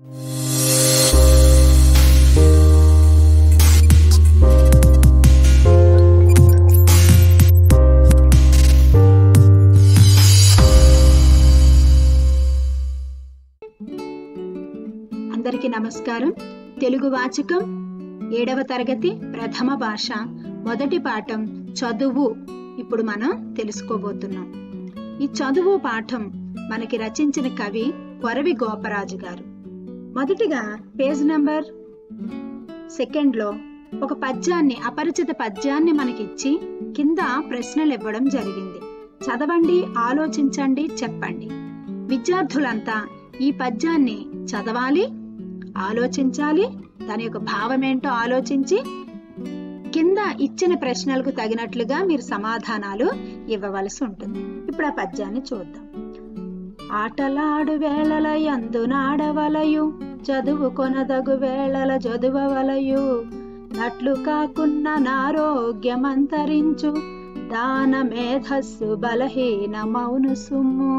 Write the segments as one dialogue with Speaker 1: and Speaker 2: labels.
Speaker 1: అందరికీ నమస్కారం. తెలుగు వాచకం 7వ తరగతి ప్రథమ భాష మొదటి పాఠం చదువు ఇప్పుడు మనం తెలుసుకోబోతున్నాం. ఈ చదువు పాఠం మనకి రచించిన కవి కొరవి గోపరాజు గారు. మొదటిగా పేజ్ నంబర్ 2లో ఒక పద్యాన్ని, అపరిచిత పద్యాన్ని మనకిచ్చి కింద ప్రశ్నలు ఇవ్వడం జరిగింది. చదవండి, ఆలోచించండి, చెప్పండి. విద్యార్థులంతా ఈ పద్యాన్ని చదవాలి, ఆలోచించాలి, దాని యొక్క భావం ఏంటో ఆలోచించి కింద ఇచ్చిన ప్రశ్నలకు తగినట్లుగా మీరు సమాధానాలు ఇవ్వవలసి ఉంటుంది. ఇప్పుడు ఆ పద్యాన్ని చూద్దాం. ఆటలాడు వేళల యందునాడవలయు, చదువు కొనదగు వేళల చదువవలయు, నట్లు కాకున్న నారోగ్యమంతరించు, దాన మేధస్సు బలహీన మౌను సుమ్ము.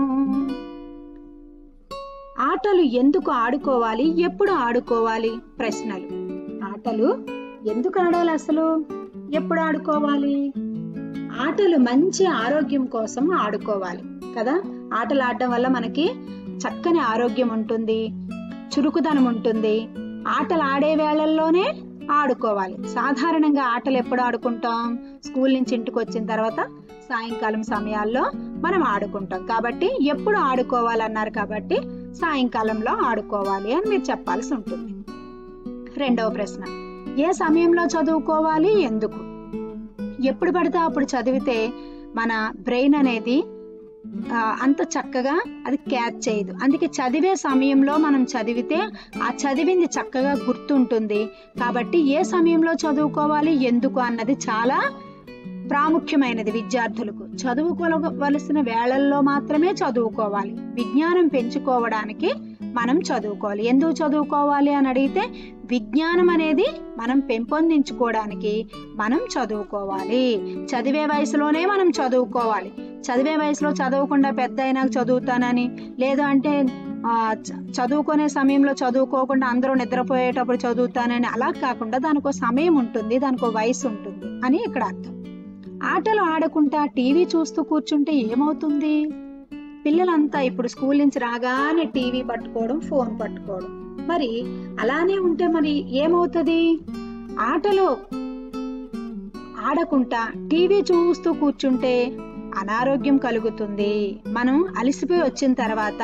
Speaker 1: ఆటలు ఎందుకు ఆడుకోవాలి, ఎప్పుడు ఆడుకోవాలి? ప్రశ్నలు. ఆటలు ఎందుకు ఆడాలి, అసలు ఎప్పుడు ఆడుకోవాలి? ఆటలు మంచి ఆరోగ్యం కోసం ఆడుకోవాలి కదా. ఆటలు ఆడడం వల్ల మనకి చక్కని ఆరోగ్యం ఉంటుంది, చురుకుదనం ఉంటుంది. ఆటలు ఆడే వేళల్లోనే ఆడుకోవాలి. సాధారణంగా ఆటలు ఎప్పుడు ఆడుకుంటాం? స్కూల్ నుంచి ఇంటికి వచ్చిన తర్వాత సాయంకాలం సమయాల్లో మనం ఆడుకుంటాం. కాబట్టి ఎప్పుడు ఆడుకోవాలన్నారు కాబట్టి సాయంకాలంలో ఆడుకోవాలి అని మీరు చెప్పాల్సి ఉంటుంది. రెండవ ప్రశ్న, ఏ సమయంలో చదువుకోవాలి, ఎందుకు? ఎప్పుడు పడితే అప్పుడు చదివితే మన బ్రెయిన్ అనేది అంత చక్కగా అది క్యాచ్ చేయదు. అందుకే చదివే సమయంలో మనం చదివితే ఆ చదివింది చక్కగా గుర్తుంటుంది. కాబట్టి ఏ సమయంలో చదువుకోవాలి, ఎందుకు అన్నది చాలా ప్రాముఖ్యమైనది. విద్యార్థులకు చదువుకోవలసిన వేళల్లో మాత్రమే చదువుకోవాలి. విజ్ఞానం పెంచుకోవడానికి మనం చదువుకోవాలి. ఎందుకు చదువుకోవాలి అని అడిగితే విజ్ఞానం అనేది మనం పెంపొందించుకోవడానికి మనం చదువుకోవాలి. చదివే వయసులోనే మనం చదువుకోవాలి. చదివే వయసులో చదవకుండా పెద్ద అయినాక చదువుతానని, లేదు అంటే చదువుకునే సమయంలో చదువుకోకుండా అందరూ నిద్రపోయేటప్పుడు చదువుతానని అలా కాకుండా దానికో సమయం ఉంటుంది, దానికో వయసు ఉంటుంది అని ఇక్కడ అర్థం. ఆటలు ఆడకుండా టీవీ చూస్తూ కూర్చుంటే ఏమవుతుంది? పిల్లలంతా ఇప్పుడు స్కూల్ నుంచి రాగానే టీవీ పట్టుకోవడం, ఫోన్ పట్టుకోవడం. మరి అలానే ఉంటే మరి ఏమవుతుంది? ఆటలు ఆడకుండా టీవీ చూస్తూ కూర్చుంటే అనారోగ్యం కలుగుతుంది. మనం అలసిపోయి వచ్చిన తర్వాత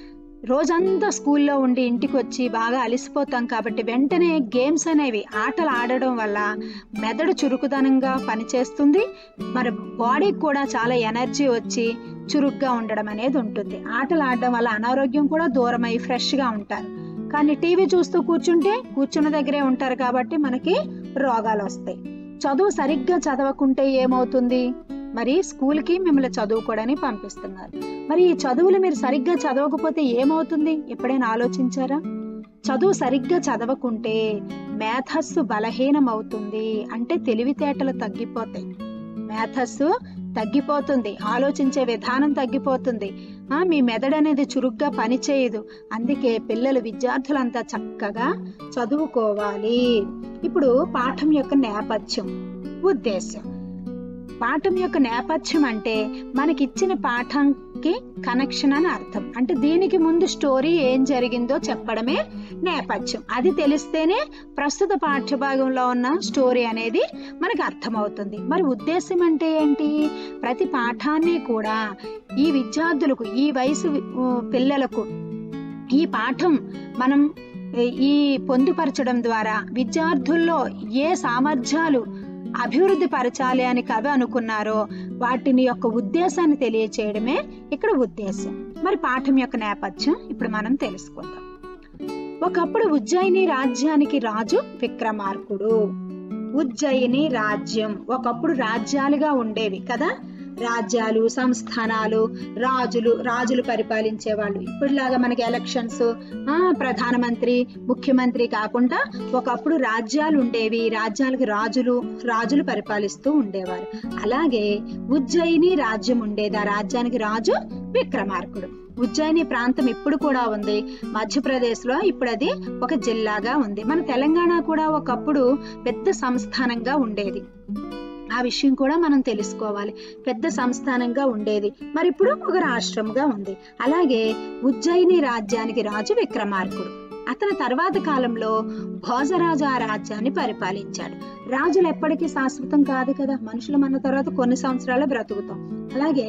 Speaker 1: రోజంతా స్కూల్లో ఉండి ఇంటికి వచ్చి బాగా అలసిపోతాం. కాబట్టి వెంటనే గేమ్స్ అనేవి, ఆటలు ఆడడం వల్ల మెదడు చురుకుదనంగా పనిచేస్తుంది. మరి బాడీకి కూడా చాలా ఎనర్జీ వచ్చి చురుగ్గా ఉండడం అనేది ఉంటుంది. ఆటలు ఆడడం వల్ల అనారోగ్యం కూడా దూరమై ఫ్రెష్గా ఉంటారు. కానీ టీవీ చూస్తూ కూర్చుంటే కూర్చున్న దగ్గరే ఉంటారు కాబట్టి మనకి రోగాలు వస్తాయి. చదువు సరిగ్గా చదవకుంటే ఏమవుతుంది? మరి స్కూల్కి మిమ్మల్ని చదువుకోవడానికి పంపిస్తున్నారు. మరి ఈ చదువులు మీరు సరిగ్గా చదవకపోతే ఏమవుతుంది? ఎప్పుడైనా ఆలోచించారా? చదువు సరిగ్గా చదవకుంటే మేధస్సు బలహీనం అవుతుంది. అంటే తెలివితేటలు తగ్గిపోతాయి, మేధస్సు తగ్గిపోతుంది, ఆలోచించే విధానం తగ్గిపోతుంది, మీ మెదడు అనేది చురుగ్గా పనిచేయదు. అందుకే పిల్లలు, విద్యార్థులంతా చక్కగా చదువుకోవాలి. ఇప్పుడు పాఠం యొక్క నేపథ్యం, ఉద్దేశం. పాఠం యొక్క నేపథ్యం అంటే మనకిచ్చిన పాఠంకి కనెక్షన్ అని అర్థం. అంటే దీనికి ముందు స్టోరీ ఏం జరిగిందో చెప్పడమే నేపథ్యం. అది తెలిస్తేనే ప్రస్తుత పాఠ్యభాగంలో ఉన్న స్టోరీ అనేది మనకు అర్థమవుతుంది. మరి ఉద్దేశం అంటే ఏంటి? ప్రతి పాఠాన్ని కూడా ఈ విద్యార్థులకు, ఈ వయసు పిల్లలకు ఈ పాఠం మనం ఈ పొందుపరచడం ద్వారా విద్యార్థుల్లో ఏ సామర్థ్యాలు అభివృద్ధి పరచాలి అని కవి అనుకున్నారో వాటిని యొక్క ఉద్దేశాన్ని తెలియచేయడమే ఇక్కడ ఉద్దేశం. మరి పాఠం యొక్క నేపథ్యం ఇప్పుడు మనం తెలుసుకుందాం. ఒకప్పుడు ఉజ్జయిని రాజ్యానికి రాజు విక్రమార్కుడు. ఉజ్జయిని రాజ్యం ఒకప్పుడు రాజ్యాలుగా ఉండేవి కదా. రాజ్యాలు, సంస్థానాలు, రాజులు పరిపాలించేవాళ్ళు. ఇప్పుడులాగా మనకి ఎలక్షన్స్, ప్రధానమంత్రి, ముఖ్యమంత్రి కాకుండా ఒకప్పుడు రాజ్యాలు ఉండేవి. రాజ్యాలకు రాజులు పరిపాలిస్తూ ఉండేవారు. అలాగే ఉజ్జయిని రాజ్యం ఉండేది. ఆ రాజ్యానికి రాజు విక్రమార్కుడు. ఉజ్జయిని ప్రాంతం ఇప్పుడు కూడా ఉంది మధ్యప్రదేశ్ లో. ఇప్పుడు అది ఒక జిల్లాగా ఉంది. మన తెలంగాణ కూడా ఒకప్పుడు పెద్ద సంస్థానంగా ఉండేది. ఆ విషయం కూడా మనం తెలుసుకోవాలి. పెద్ద సంస్థానంగా ఉండేది, మరి ఇప్పుడు ఒక రాష్ట్రంగా ఉంది. అలాగే ఉజ్జయిని రాజ్యానికి రాజు విక్రమార్కుడు. అతని తర్వాత కాలంలో భోజరాజు ఆ రాజ్యాన్ని పరిపాలించాడు. రాజులు ఎప్పటికీ శాశ్వతం కాదు కదా, మనుషులు మన తర్వాత కొన్ని సంవత్సరాలు బ్రతుకుతాం. అలాగే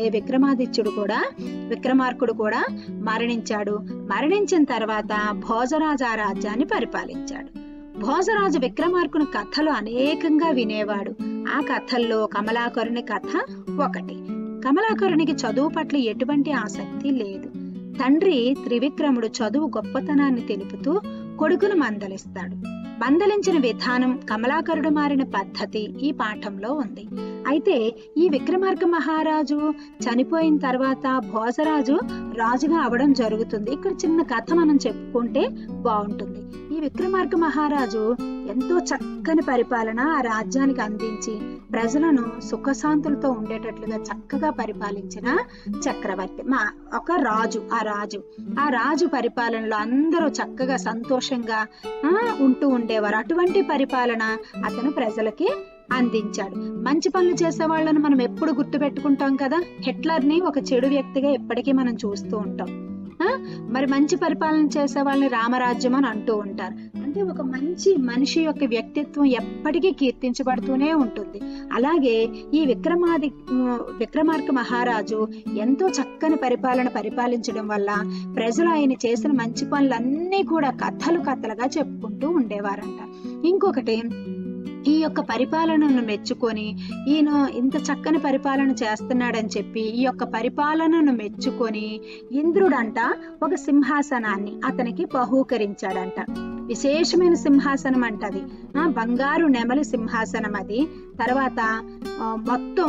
Speaker 1: విక్రమార్కుడు కూడా మరణించాడు. మరణించిన తర్వాత భోజరాజు ఆ రాజ్యాన్ని పరిపాలించాడు. భోజరాజు విక్రమార్కుని కథలు అనేకంగా వినేవాడు. ఆ కథల్లో కమలాకరుని కథ ఒకటి. కమలాకరునికి చదువు పట్ల ఎటువంటి ఆసక్తి లేదు. తండ్రి త్రివిక్రముడు చదువు గొప్పతనాన్ని తెలుపుతూ కొడుకును మందలిస్తాడు. మందలించిన విధానం, కమలాకరుడు మారిన పద్ధతి ఈ పాఠంలో ఉంది. అయితే ఈ విక్రమార్క మహారాజు చనిపోయిన తర్వాత భోజరాజు రాజుగా అవడం జరుగుతుంది. ఇక్కడ చిన్న కథ మనం చెప్పుకుంటే బాగుంటుంది. ఈ విక్రమార్క మహారాజు ఎంతో చక్కని పరిపాలన ఆ రాజ్యానికి అందించి ప్రజలను సుఖశాంతులతో ఉండేటట్లుగా చక్కగా పరిపాలించిన చక్రవర్తి, ఒక రాజు. ఆ రాజు పరిపాలనలో అందరూ చక్కగా సంతోషంగా ఉంటూ ఉండేవారు. అటువంటి పరిపాలన అతను ప్రజలకి అందించాడు. మంచి పనులు చేసే వాళ్ళను మనం ఎప్పుడు గుర్తు పెట్టుకుంటాం కదా. హిట్లర్ ని ఒక చెడు వ్యక్తిగా ఎప్పటికీ మనం చూస్తూ ఉంటాం. మరి మంచి పరిపాలన చేసే వాళ్ళని రామరాజ్యం అని అంటూ ఉంటారు. అంటే ఒక మంచి మనిషి యొక్క వ్యక్తిత్వం ఎప్పటికీ కీర్తించబడుతూనే ఉంటుంది. అలాగే ఈ విక్రమార్క మహారాజు ఎంతో చక్కని పరిపాలించడం వల్ల ప్రజలు ఆయన చేసిన మంచి పనులన్నీ కూడా కథలుగా చెప్పుకుంటూ ఉండేవారంట. ఇంకొకటి, ఈ యొక్క పరిపాలనను మెచ్చుకొని ఈయన ఇంత చక్కని పరిపాలన చేస్తున్నాడని చెప్పి ఈ యొక్క పరిపాలనను మెచ్చుకొని ఇంద్రుడంట ఒక సింహాసనాన్ని అతనికి బహూకరించాడంట. విశేషమైన సింహాసనం అంట అది. బంగారు నెమలి సింహాసనం అది. తర్వాత మొత్తం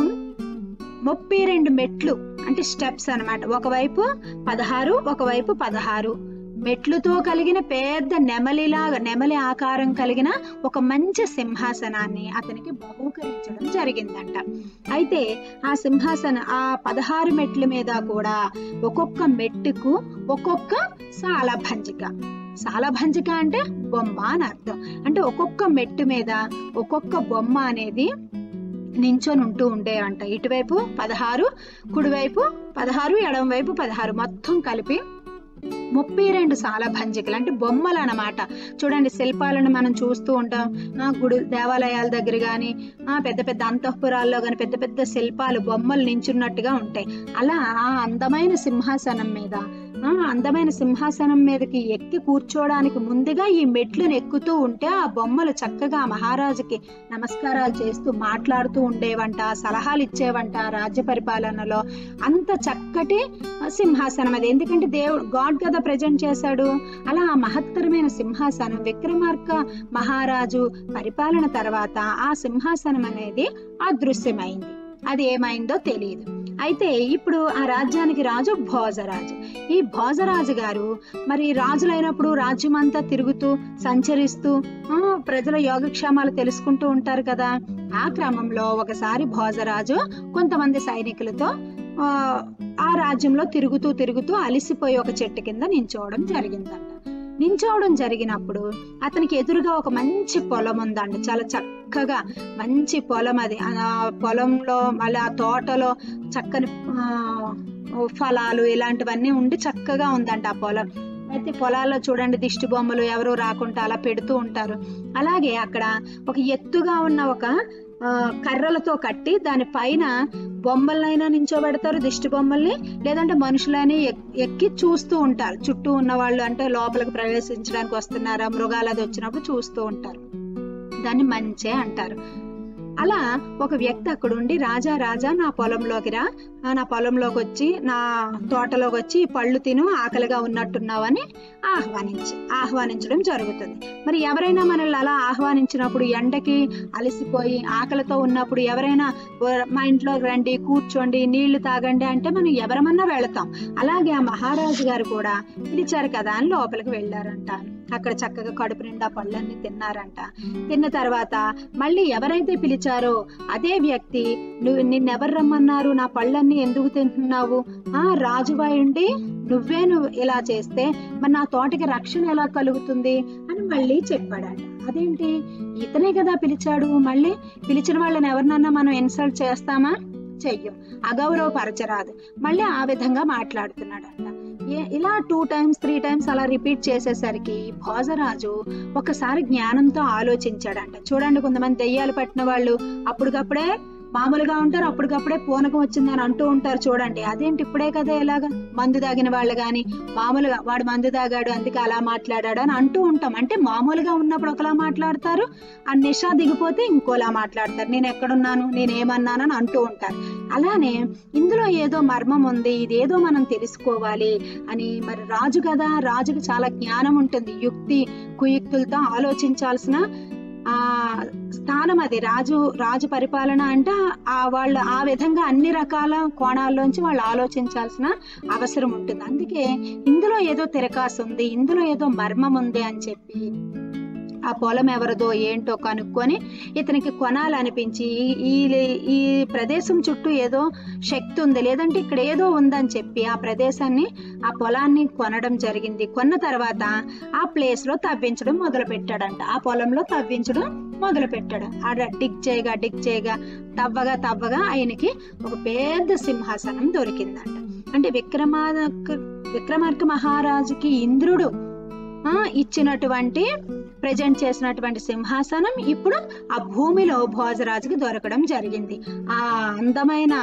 Speaker 1: 32 మెట్లు, అంటే స్టెప్స్ అన్నమాట. ఒకవైపు 16, ఒకవైపు 16 మెట్లుతో కలిగిన పెద్ద నెమలి ఆకారం కలిగిన ఒక మంచి సింహాసనాన్ని అతనికి బహూకరించడం జరిగిందంట. అయితే ఆ 16 మెట్ల మీద కూడా ఒక్కొక్క మెట్టుకు ఒక్కొక్క సాలభంజిక అంటే బొమ్మ అని అర్థం. అంటే ఒక్కొక్క మెట్టు మీద ఒక్కొక్క బొమ్మ అనేది నించొని ఉంటూ ఉండేవంట. ఇటువైపు 16, కుడివైపు 16, ఎడమవైపు 16, మొత్తం కలిపి 32 సాలభంజికలు, అంటే బొమ్మలు అన్నమాట. చూడండి, శిల్పాలను మనం చూస్తూ ఉంటాం. దేవాలయాల దగ్గర గాని పెద్ద పెద్ద అంతఃపురాల్లో గాని పెద్ద పెద్ద శిల్పాలు, బొమ్మలు నించున్నట్టుగా ఉంటాయి. అలా ఆ అందమైన సింహాసనం మీదకి ఎక్కి కూర్చోడానికి ముందుగా ఈ మెట్లను ఎక్కుతూ ఉంటే ఆ బొమ్మలు చక్కగా మహారాజుకి నమస్కారాలు చేస్తూ మాట్లాడుతూ ఉండేవంట, సలహాలు ఇచ్చేవంట రాజ్య పరిపాలనలో. అంత చక్కటి సింహాసనం అది. ఎందుకంటే గాడ్ కదా ప్రజెంట్ చేశాడు. అలా ఆ మహత్తరమైన సింహాసనం విక్రమార్క మహారాజు పరిపాలన తర్వాత ఆ సింహాసనం అనేది అదృశ్యమైంది. అది ఏమైందో తెలియదు. అయితే ఇప్పుడు ఆ రాజ్యానికి రాజు భోజరాజు. ఈ భోజరాజు గారు మరి రాజులైనప్పుడు రాజ్యం అంతా తిరుగుతూ సంచరిస్తూ ప్రజల యోగక్షేమాలు తెలుసుకుంటూ ఉంటారు కదా. ఆ క్రమంలో ఒకసారి భోజరాజు కొంతమంది సైనికులతో ఆ రాజ్యంలో తిరుగుతూ అలిసిపోయి ఒక చెట్టు కింద నించోవడం జరిగినప్పుడు అతనికి ఎదురుగా ఒక మంచి పొలం ఉందండి. చాలా చక్కగా మంచి పొలం అది. ఆ పొలంలో మళ్ళీ ఆ తోటలో చక్కని ఫలాలు ఇలాంటివన్నీ ఉండి చక్కగా ఉందంట ఆ పొలం. అయితే పొలాల్లో చూడండి, దిష్టి బొమ్మలు ఎవరు రాకుండా అలా పెడుతూ ఉంటారు. అలాగే అక్కడ ఒక ఎత్తుగా ఉన్న ఒక కర్రలతో కట్టి దానిపైన బొమ్మలైనా నించోబెడతారు, దిష్టి బొమ్మల్ని, లేదంటే మనుషులని ఎక్కి చూస్తూ ఉంటారు. చుట్టూ ఉన్న వాళ్ళు, అంటే లోపలికి ప్రవేశించడానికి వస్తున్నారా, మృగాలది వచ్చినప్పుడు చూస్తూ ఉంటారు. దాన్ని మంచే అంటారు. అలా ఒక వ్యక్తి అక్కడ ఉండి, రాజా నా పొలంలోకి రా, నా పొలంలోకి వచ్చి నా తోటలోకి వచ్చి పళ్ళు తిను, ఆకలిగా ఉన్నట్టున్నావని ఆహ్వానించడం జరుగుతుంది. మరి ఎవరైనా మనల్ని అలా ఆహ్వానించినప్పుడు, ఎండకి అలసిపోయి ఆకలితో ఉన్నప్పుడు ఎవరైనా మా ఇంట్లోకి రండి, కూర్చోండి, నీళ్లు తాగండి అంటే మనం ఎవరమన్నా వెళతాం. అలాగే ఆ మహారాజు గారు కూడా పిలిచారు కదా అని లోపలికి వెళ్ళారంట. అక్కడ చక్కగా కడుపు నిండా పళ్ళన్నీ తిన్నారంట. తిన్న తర్వాత మళ్ళీ ఎవరైతే పిలిచారో అదే వ్యక్తి, నిన్నెవరు రమ్మన్నారు, నా పళ్ళన్నీ ఫలాన్ని ఎందుకు తింటున్నావు? రాజువై ఉండి నువ్వు ఇలా చేస్తే మరి నా తోటకి రక్షణ ఎలా కలుగుతుంది అని మళ్ళీ చెప్పాడట. అదేంటి, ఇతనే కదా పిలిచాడు, మళ్ళీ పిలిచిన వాళ్ళని ఎవరినన్నా మనం ఇన్సల్ట్ చేస్తామా? చెయ్యం, అగౌరవపరచరాదు. మళ్ళీ ఆ విధంగా మాట్లాడుతున్నాడంట. ఇలా 2 times 3 times అలా రిపీట్ చేసేసరికి భోజరాజు ఒకసారి జ్ఞానంతో ఆలోచించాడంట. చూడండి, కొంతమంది దెయ్యాలు పట్టిన వాళ్ళు అప్పటికప్పుడే మామూలుగా ఉంటారు, అప్పటికప్పుడే పూనకం వచ్చిందని అంటూ ఉంటారు. చూడండి, అదేంటి ఇప్పుడే కదా ఎలాగా మందు తాగిన వాళ్ళు గాని మామూలుగా వాడు మందు తాగాడు అందుకే అలా మాట్లాడాడు అని అంటూ ఉంటాం. అంటే మామూలుగా ఉన్నప్పుడు ఒకలా మాట్లాడతారు, ఆ నిషా దిగిపోతే ఇంకోలా మాట్లాడతారు, నేను ఎక్కడున్నాను, నేనేమన్నానని అంటూ ఉంటారు. అలానే ఇందులో ఏదో మర్మం ఉంది, ఇదేదో మనం తెలుసుకోవాలి అని. మరి రాజు కదా, రాజుకు చాలా జ్ఞానం ఉంటుంది, యుక్తి కుయుక్తులతో ఆలోచించాల్సిన స్థానం అది. రాజు పరిపాలన అంటే వాళ్ళు ఆ విధంగా అన్ని రకాల కోణాల్లోంచి వాళ్ళు ఆలోచించాల్సిన అవసరం ఉంటుంది. అందుకే ఇందులో ఏదో తిరకాసు ఉంది, ఇందులో ఏదో మర్మం ఉంది అని చెప్పి ఆ పొలం ఎవరిదో ఏంటో కనుక్కొని ఇతనికి కొనాలనిపించి ఈ ప్రదేశం చుట్టూ ఏదో శక్తి ఉంది, లేదంటే ఇక్కడ ఏదో ఉందని చెప్పి ఆ ప్రదేశాన్ని, ఆ పొలాన్ని కొనడం జరిగింది. కొన్న తర్వాత ఆ ప్లేస్ లో తవ్వించడం మొదలు పెట్టాడంట, ఆ పొలంలో తవ్వించడం మొదలు పెట్టాడు. ఆడ డిగ్ చేయగా తవ్వగా ఆయనకి ఒక పెద్ద సింహాసనం దొరికిందంట. అంటే విక్రమార్క మహారాజుకి ఇంద్రుడు ఇచ్చినటువంటి ప్రజెంట్ చేసినటువంటి సింహాసనం ఇప్పుడు ఆ భూమిలో భోజరాజుకి దొరకడం జరిగింది. ఆ అందమైన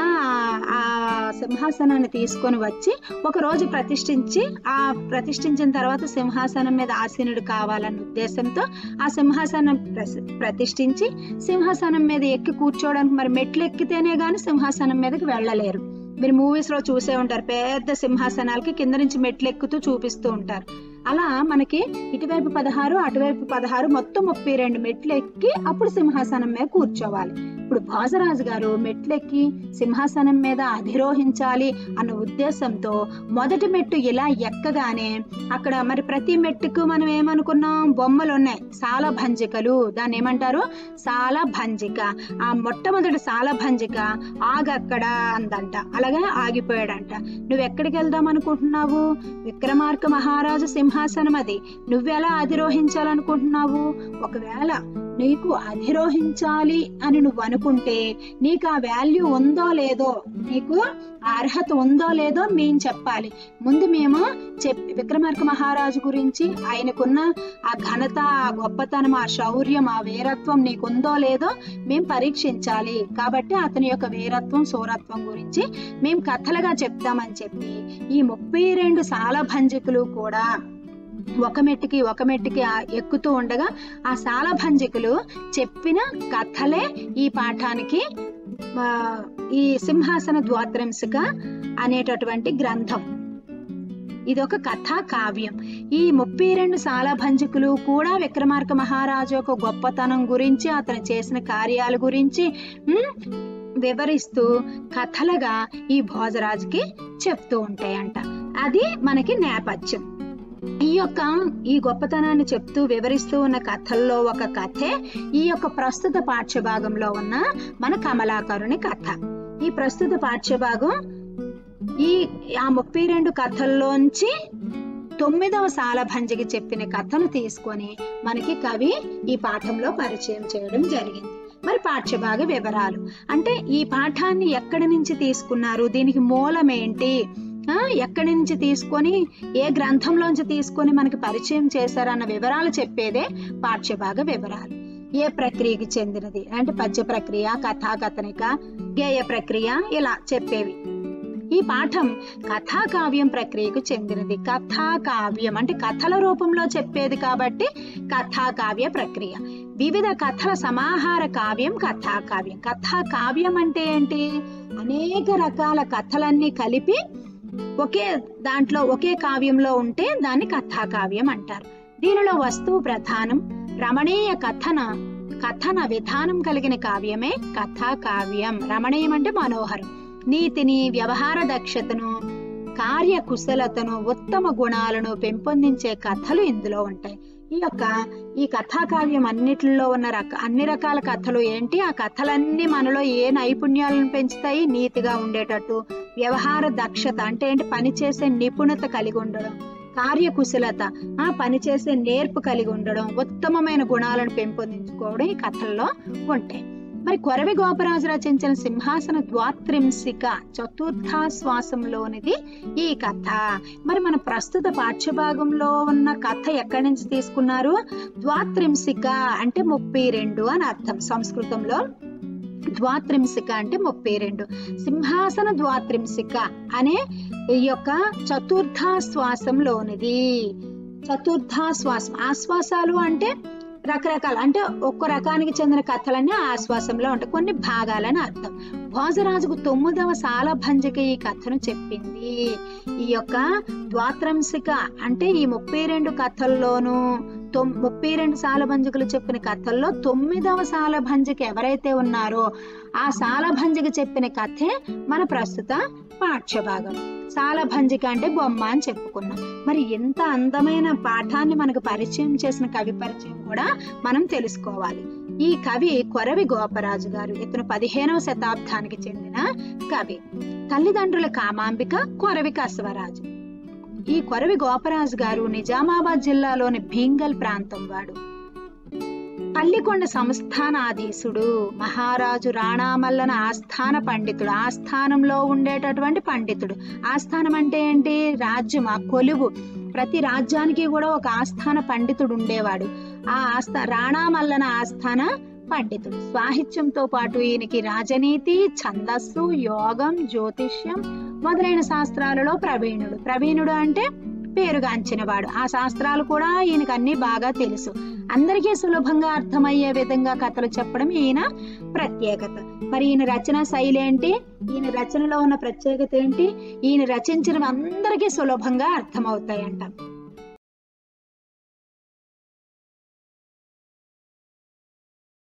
Speaker 1: ఆ సింహాసనాన్ని తీసుకొని వచ్చి ఒక రోజు ప్రతిష్ఠించిన తర్వాత సింహాసనం మీద ఆసీనుడు కావాలన్న ఉద్దేశంతో ఆ సింహాసనం ప్రతిష్ఠించి సింహాసనం మీద ఎక్కి కూర్చోవడానికి మరి మెట్లు ఎక్కితేనే గాని సింహాసనం మీదకి వెళ్ళలేరు. మీరు మూవీస్ లో చూసే ఉంటారు, పెద్ద సింహాసనాలకి కింద నుంచి మెట్లు ఎక్కుతూ చూపిస్తూ ఉంటారు. అలా మనకి ఇటువైపు 16 అటువైపు 16 మొత్తం 32 మెట్లు ఎక్కి అప్పుడు సింహాసనం మీద కూర్చోవాలి. ఇప్పుడు భోజరాజు గారు మెట్లెక్కి సింహాసనం మీద అధిరోహించాలి అన్న ఉద్దేశంతో మొదటి మెట్టు ఇలా ఎక్కగానే అక్కడ మరి ప్రతి మెట్టుకు మనం ఏమనుకున్నాం, బొమ్మలు ఉన్నాయి, సాలభంజికలు, దాన్ని ఏమంటారు, సాలభంజిక. ఆ మొట్టమొదటి సాలభంజిక ఆగక్కడ అందంట, అలాగే ఆగిపోయాడంట. నువ్వు ఎక్కడికి వెళ్దాం అనుకుంటున్నావు? విక్రమార్క మహారాజు సింహాసనం అది, నువ్వెలా అధిరోహించాలనుకుంటున్నావు? ఒకవేళ నీకు అధిరోహించాలి అని నువ్వు అనుకుంటే నీకు ఆ వాల్యూ ఉందో లేదో, నీకు అర్హత ఉందో లేదో మేము చెప్పాలి. ముందు మేము విక్రమార్క మహారాజు గురించి, ఆయనకున్న ఆ ఘనత, ఆ గొప్పతనం, ఆ శౌర్యం, ఆ వీరత్వం నీకుందో లేదో మేము పరీక్షించాలి. కాబట్టి అతని యొక్క వీరత్వం, శూరత్వం గురించి మేము కథలుగా చెప్తామని చెప్పి ఈ 32 సాలభంజికులు కూడా ఒక మెట్టుకి ఎక్కుతూ ఉండగా ఆ సాలభంజికులు చెప్పిన కథలే ఈ పాఠానికి ఈ సింహాసన ద్వాత్రంశిక అనేటటువంటి గ్రంథం. ఇదొక కథా కావ్యం. ఈ 32 సాలభంజికులు కూడా విక్రమార్క మహారాజు యొక్క గొప్పతనం గురించి, అతను చేసిన కార్యాల గురించి వివరిస్తూ కథలుగా ఈ భోజరాజుకి చెప్తూ ఉంటాయంట. అది మనకి నేపథ్యం. ఈ గొప్పతనాన్ని చెప్తూ వివరిస్తూ ఉన్న కథల్లో ఒక కథే ఈ యొక్క ప్రస్తుత పాఠ్యభాగంలో ఉన్న మన కమలాకరుని కథ. ఈ ప్రస్తుత పాఠ్యభాగం ఆ 32 కథల్లోంచి 9వ సాలభంజికి చెప్పిన కథను తీసుకొని మనకి కవి ఈ పాఠంలో పరిచయం చేయడం జరిగింది. మరి పాఠ్యభాగ వివరాలు అంటే ఈ పాఠాన్ని ఎక్కడి నుంచి తీసుకున్నారు, దీనికి మూలం ఏంటి, ఎక్కడి నుంచి తీసుకొని ఏ గ్రంథంలోంచి తీసుకొని మనకి పరిచయం చేశారన్న వివరాలు చెప్పేదే పాఠ్యభాగ వివరాలు. ఏ ప్రక్రియకి చెందినది అంటే పద్య ప్రక్రియ, కథాకథనిక, గేయ ప్రక్రియ, ఇలా చెప్పేవి. ఈ పాఠం కథాకావ్యం ప్రక్రియకు చెందినది. కథాకావ్యం అంటే కథల రూపంలో చెప్పేది కాబట్టి కథాకావ్య ప్రక్రియ. వివిధ కథల సమాహార కావ్యం కథాకావ్యం. కథాకావ్యం అంటే ఏంటి, అనేక రకాల కథలన్నీ కలిపి ఒకే కావ్యంలో ఉంటే దాన్ని కథాకావ్యం అంటారు. దీనిలో వస్తువు ప్రధానం, రమణీయ కథన విధానం కలిగిన కావ్యమే కథాకావ్యం. రమణీయం అంటే మనోహరం, నీతిని, వ్యవహార దక్షతను కార్యకుశలతను, ఉత్తమ గుణాలను పెంపొందించే కథలు ఇందులో ఉంటాయి. ఈ కథాకావ్యం అన్నిటిలో ఉన్న అన్ని రకాల కథలు ఏంటి, ఆ కథలన్నీ మనలో ఏ నైపుణ్యాలను పెంచుతాయి, నీతిగా ఉండేటట్టు, వ్యవహార దక్షత అంటే ఏంటి, పనిచేసే నిపుణత కలిగి ఉండడం, కార్యకుశలత పనిచేసే నేర్పు కలిగి ఉండడం, ఉత్తమమైన గుణాలను పెంపొందించుకోవడం ఈ కథల్లో ఉంటాయి. మరి కొరవి గోపరాజు రచించిన సింహాసన ద్వాత్రింశిక చతుర్థాశ్వాసంలోనిది ఈ కథ. మరి మన ప్రస్తుత పాఠ్యభాగంలో ఉన్న కథ ఎక్కడి నుంచి తీసుకున్నారు? ద్వాత్రింశిక అంటే 32 అని అర్థం. సంస్కృతంలో ద్వాత్రింశిక అంటే 32. సింహాసన ద్వాత్రింశిక అనే ఈ యొక్క చతుర్థాశ్వాసంలోనిది. చతుర్థాశ్వాసం, ఆశ్వాసాలు అంటే రకరకాల, అంటే ఒక్క రకానికి చెందిన కథలన్నీ ఆశ్వాసంలో ఉంటాయి, కొన్ని భాగాలని అర్థం. భోజరాజుకు 9వ సాలభంజిక ఈ కథను చెప్పింది. ఈ యొక్క ద్వాత్రంశిక అంటే ఈ 32 కథల్లోనూ 32 సాలభంజికలు చెప్పిన కథల్లో 9వ సాలభంజిక ఎవరైతే ఉన్నారో ఆ సాలభంజిక చెప్పిన కథే మన ప్రస్తుత పాఠ్యభాగం. సాలభంజిక అంటే బొమ్మ అని చెప్పుకున్నాం. మరి ఎంత అందమైన పాఠాన్ని మనకు పరిచయం చేసిన కవి పరిచయం కూడా మనం తెలుసుకోవాలి. ఈ కవి కొరవి గోపరాజు గారు. ఇతను 15వ శతాబ్దానికి చెందిన కవి. తల్లిదండ్రుల కామాంబిక, కొరవి కసవరాజు. ఈ కొరవి గోపరాజు గారు నిజామాబాద్ జిల్లాలోని భీంగల్ ప్రాంతం వాడు. పల్లికొండ సంస్థానాధీశుడు, మహారాజు రాణామల్లన ఆస్థాన పండితుడు, ఆస్థానంలో ఉండేటటువంటి పండితుడు. ఆస్థానం అంటే ఏంటి? రాజ్యం, ఆ కొలువు. ప్రతి రాజ్యానికి కూడా ఒక ఆస్థాన పండితుడు ఉండేవాడు. ఆ రాణామల్లన ఆస్థాన పండితుడు. సాహిత్యంతో పాటు ఈయనకి రాజనీతి, ఛందస్సు, యోగం, జ్యోతిష్యం మొదలైన శాస్త్రాలలో ప్రవీణుడు. ప్రవీణుడు అంటే పేరుగాంచిన వాడు. ఆ శాస్త్రాలు కూడా ఈయనకు అన్ని బాగా తెలుసు. అందరికీ సులభంగా అర్థమయ్యే విధంగా కథలు చెప్పడం ఈయన ప్రత్యేకత. మరి ఈయన రచన శైలి ఏంటి? ఈయన రచనలో ఉన్న ప్రత్యేకత ఏంటి? ఈయన రచించినవి అందరికీ సులభంగా అర్థమవుతాయంట.